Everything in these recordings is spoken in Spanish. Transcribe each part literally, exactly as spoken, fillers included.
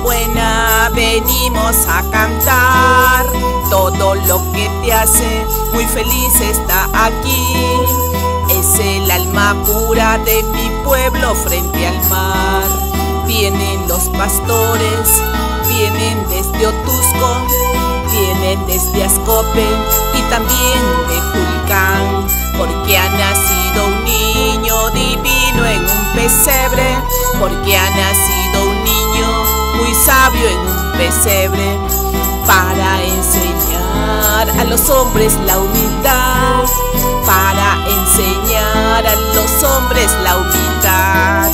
buena venimos a cantar. Todo lo que te hace muy feliz está aquí. Es el alma pura de mi pueblo frente al mar. Vienen los pastores, vienen desde Otusco, vienen desde Ascope y también de Julcán, porque ha nacido un niño divino en un pesebre, porque ha nacido un niño muy sabio en un pesebre, para enseñar a los hombres la humildad, para enseñar a los hombres la humildad.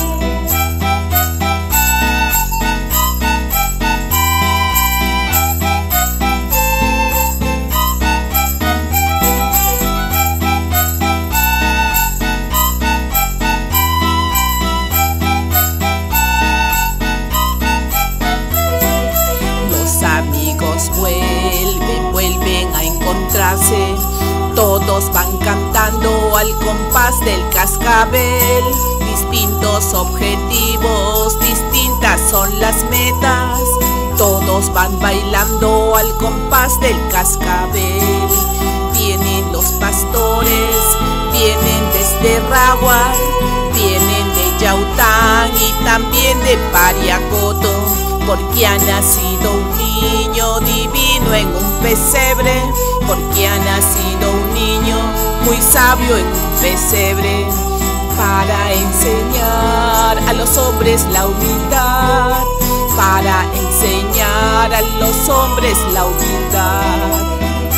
Amigos vuelven, vuelven a encontrarse. Todos van cantando al compás del cascabel. Distintos objetivos, distintas son las metas. Todos van bailando al compás del cascabel. Vienen los pastores, vienen desde Raguar, vienen de Yaután y también de Pariacoto, porque ha nacido un niño divino en un pesebre, porque ha nacido un niño muy sabio en un pesebre, para enseñar a los hombres la humildad, para enseñar a los hombres la humildad.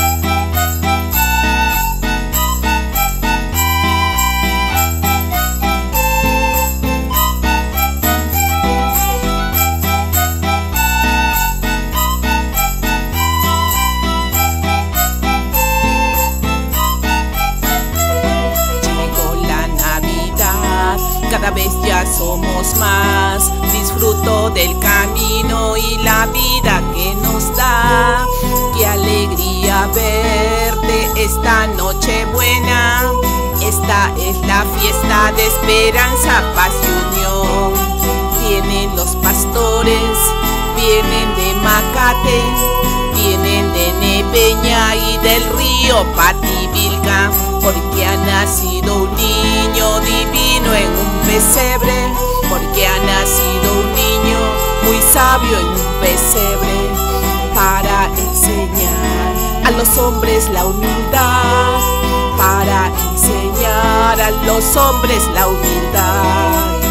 Cada vez ya somos más, disfruto del camino y la vida que nos da. Qué alegría verte esta noche buena. Esta es la fiesta de esperanza, paz y unión. Vienen los pastores, vienen de Macate, vienen de Nepeña y del río Pativilca, porque ha nacido un niño divino en un pesebre, porque ha nacido un niño muy sabio en un pesebre, para enseñar a los hombres la humildad, para enseñar a los hombres la humildad.